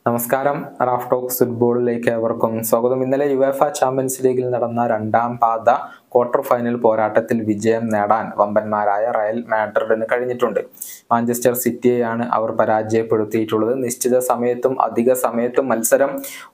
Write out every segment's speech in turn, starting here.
നമസ്കാരം. Raf talks ഫുട്ബോളിലേക്ക് ഏവർക്കും സ്വാഗതം. ഇന്നലെ യുവേഫ ചാമ്പ്യൻസ് ലീഗിൽ നടന്ന രണ്ടാം പാദ ക്വാർട്ടർ ഫൈനൽ പോരാട്ടത്തിൽ വിജയം നേടാൻ വമ്പന്മാരായ റയൽ മാഡ്രിഡിന് കഴിഞ്ഞിട്ടുണ്ട്. മാഞ്ചസ്റ്റർ സിറ്റിയെയാണ് അവർ പരാജയപ്പെടുത്തിയിട്ടുള്ളത്. നിശ്ചിത സമയത്തും അധിക സമയത്തും മത്സരം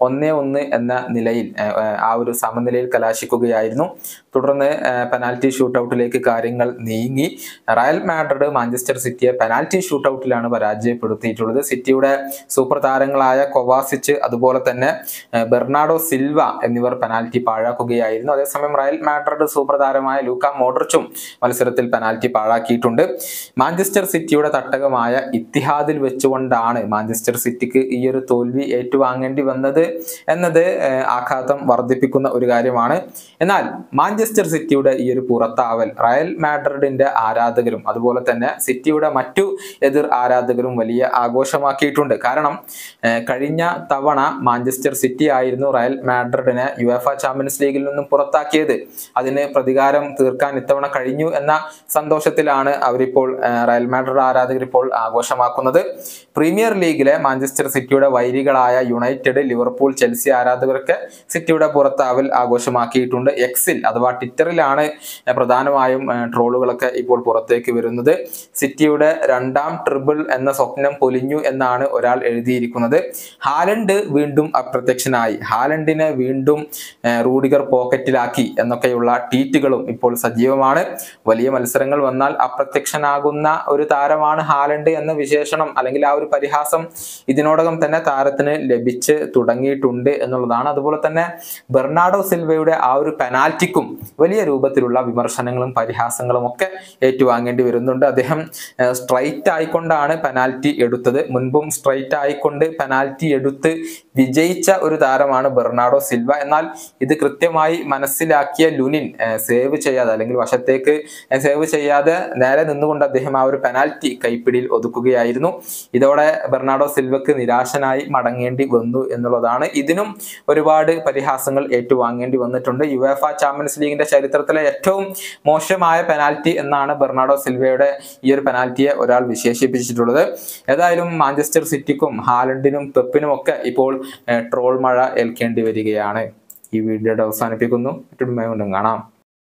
1-1 എന്ന നിലയിൽ ആ ഒരു സമനിലയിൽ കലാശിക്കുകയായിരുന്നു. തുടർന്ന് പെനാൽറ്റി ഷൂട്ടൌട്ടിലേക്ക് കാര്യങ്ങൾ നീങ്ങി. റയൽ മാഡ്രിഡ് മാഞ്ചസ്റ്റർ സിറ്റിയെ പെനാൽറ്റി ഷൂട്ടൌട്ടിലാണ് പരാജയപ്പെടുത്തിയിട്ടുള്ളത്. സിറ്റിയുടെ സൂപ്പർ താരങ്ങളായ കൊവാസിച്ച് അതുപോലെ തന്നെ ബെർണാഡോ സിൽവ എന്നിവർ പെനാൽറ്റി പാഴാക്കുകയായിരുന്നു. അതേസമയം റയൽ മാഡ്രിഡ് സൂപ്പർ താരമായ ലൂക്ക മോഡ്രിച്ചും മത്സരത്തിൽ പെനാൽറ്റി പാഴാക്കിയിട്ടുണ്ട്. മാഞ്ചസ്റ്റർ സിറ്റിയുടെ തട്ടകമായ ഇത്തിഹാദിൽ വെച്ചുകൊണ്ടാണ് മാഞ്ചസ്റ്റർ സിറ്റിക്ക് ഈ ഒരു തോൽവി ഏറ്റുവാങ്ങേണ്ടി വന്നത് എന്നത് ആഘാതം വർദ്ധിപ്പിക്കുന്ന ഒരു കാര്യമാണ്. എന്നാൽ മാഞ്ചസ്റ്റർ സിറ്റിയുടെ ഈ ഒരു പുറത്താവൽ റയൽ മാഡ്രിഡിന്റെ ആരാധകരും അതുപോലെ തന്നെ സിറ്റിയുടെ മറ്റു എതിർ ആരാധകരും വലിയ ആഘോഷമാക്കിയിട്ടുണ്ട്. കാരണം കഴിഞ്ഞ തവണ മാഞ്ചസ്റ്റർ സിറ്റി ആയിരുന്നു റയൽ മാഡ്രിഡിനെ യുവേഫ ചാമ്പ്യൻസ് ലീഗിൽ നിന്നും പുറത്താക്കിയത്. അതിന് പ്രതികാരം തീർക്കാൻ ഇത്തവണ കഴിഞ്ഞു എന്ന സന്തോഷത്തിലാണ് അവരിപ്പോൾ റയൽ മാഡ്രിഡ് ആരാധകർ ഇപ്പോൾ ആഘോഷമാക്കുന്നത്. പ്രീമിയർ ലീഗിലെ മാഞ്ചസ്റ്റർ സിറ്റിയുടെ വൈരികളായ യുണൈറ്റഡ്, ലിവർപൂൾ, ചെൽസി ആരാധകർക്ക് സിറ്റിയുടെ പുറത്താവൽ ആഘോഷമാക്കിയിട്ടുണ്ട്. എക്സിൽ അഥവാ ട്വിറ്ററിലാണ് പ്രധാനമായും ട്രോളുകളൊക്കെ ഇപ്പോൾ പുറത്തേക്ക് വരുന്നത്. സിറ്റിയുടെ രണ്ടാം ട്രിബിൾ എന്ന സ്വപ്നം പൊലിഞ്ഞു എന്നാണ് ഒരാൾ എഴുതിയിരിക്കുന്നത്. ഹാലൻഡ് വീണ്ടും അപ്രത്യക്ഷനായി, ഹാലൻഡിനെ വീണ്ടും റൂഡിഗർ പോക്കറ്റിലാക്കി എന്നൊക്കെയുള്ള ട്വീറ്റുകളും ഇപ്പോൾ സജീവമാണ്. വലിയ മത്സരങ്ങൾ വന്നാൽ അപ്രത്യക്ഷനാകുന്ന ഒരു താരമാണ് ഹാലൻഡ് എന്ന വിശേഷണം അല്ലെങ്കിൽ ആ ഒരു പരിഹാസം ഇതിനോടകം തന്നെ താരത്തിന് ലഭിച്ച് തുടങ്ങിയിട്ടുണ്ട് എന്നുള്ളതാണ്. അതുപോലെ തന്നെ ബെർണാഡോ സിൽവയുടെ ആ ഒരു പെനാൽറ്റിക്കും വലിയ രൂപത്തിലുള്ള വിമർശനങ്ങളും പരിഹാസങ്ങളും ഒക്കെ ഏറ്റുവാങ്ങേണ്ടി വരുന്നുണ്ട്. അദ്ദേഹം സ്ട്രൈറ്റ് ആയിക്കൊണ്ടാണ് പെനാൽറ്റി എടുത്തത്. മുൻപും സ്ട്രൈറ്റ് ആയിക്കൊണ്ട് പെനാൽറ്റി എടുത്ത് വിജയിച്ച ഒരു താരമാണ് ബെർണാഡോ സിൽവ. എന്നാൽ ഇത് കൃത്യമായി മനസ്സിലാക്കിയ ലുനിൻ സേവ് ചെയ്യാതെ അല്ലെങ്കിൽ വശത്തേക്ക് സേവ് ചെയ്യാതെ നേരെ നിന്നുകൊണ്ട് അദ്ദേഹം ആ ഒരു പെനാൽറ്റി കൈപ്പിടിയിൽ ഒതുക്കുകയായിരുന്നു. ഇതോടെ ബെർണാഡോ സിൽവക്ക് നിരാശനായി മടങ്ങേണ്ടി വന്നു എന്നുള്ളതാണ്. ഇതിനും ഒരുപാട് പരിഹാസങ്ങൾ ഏറ്റുവാങ്ങേണ്ടി വന്നിട്ടുണ്ട്. യുവേഫ ചാമ്പ്യൻസ് ലീഗിന്റെ ചരിത്രത്തിലെ ഏറ്റവും മോശമായ പെനാൽറ്റി എന്നാണ് ബെർണാഡോ സിൽവയുടെ ഈ ഒരു പെനാൽറ്റിയെ ഒരാൾ വിശേഷിപ്പിച്ചിട്ടുള്ളത്. ഏതായാലും മാഞ്ചസ്റ്റർ സിറ്റിക്കും ഹാലൻഡിനും പെപ്പിനും ഒക്കെ ഇപ്പോൾ ട്രോൾ മഴ ഏൽക്കേണ്ടി വരികയാണ്. ഈ വീഡിയോയുടെ അവസാനിപ്പിക്കുന്നു. മറ്റൊരു വീണ്ടും കാണാം.